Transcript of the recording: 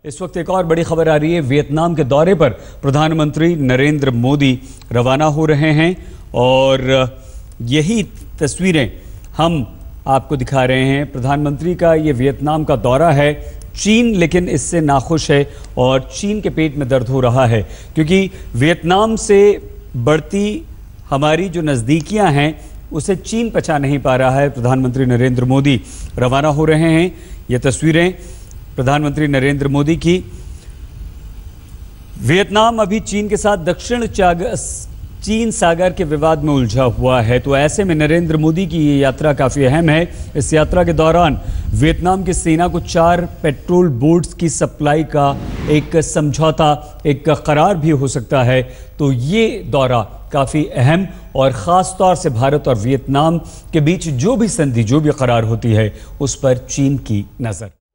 इस वक्त एक और बड़ी खबर आ रही है। वियतनाम के दौरे पर प्रधानमंत्री नरेंद्र मोदी रवाना हो रहे हैं और यही तस्वीरें हम आपको दिखा रहे हैं। प्रधानमंत्री का ये वियतनाम का दौरा है। चीन लेकिन इससे नाखुश है और चीन के पेट में दर्द हो रहा है क्योंकि वियतनाम से बढ़ती हमारी जो नज़दीकियां हैं उसे चीन पचा नहीं पा रहा है। प्रधानमंत्री नरेंद्र मोदी रवाना हो रहे हैं। ये तस्वीरें प्रधानमंत्री नरेंद्र मोदी की। वियतनाम अभी चीन के साथ दक्षिण चीन सागर के विवाद में उलझा हुआ है, तो ऐसे में नरेंद्र मोदी की ये यात्रा काफ़ी अहम है। इस यात्रा के दौरान वियतनाम की सेना को 4 पेट्रोल बोट्स की सप्लाई का एक समझौता, एक करार भी हो सकता है। तो ये दौरा काफ़ी अहम और ख़ास तौर से भारत और वियतनाम के बीच जो भी संधि, जो भी करार होती है उस पर चीन की नज़र।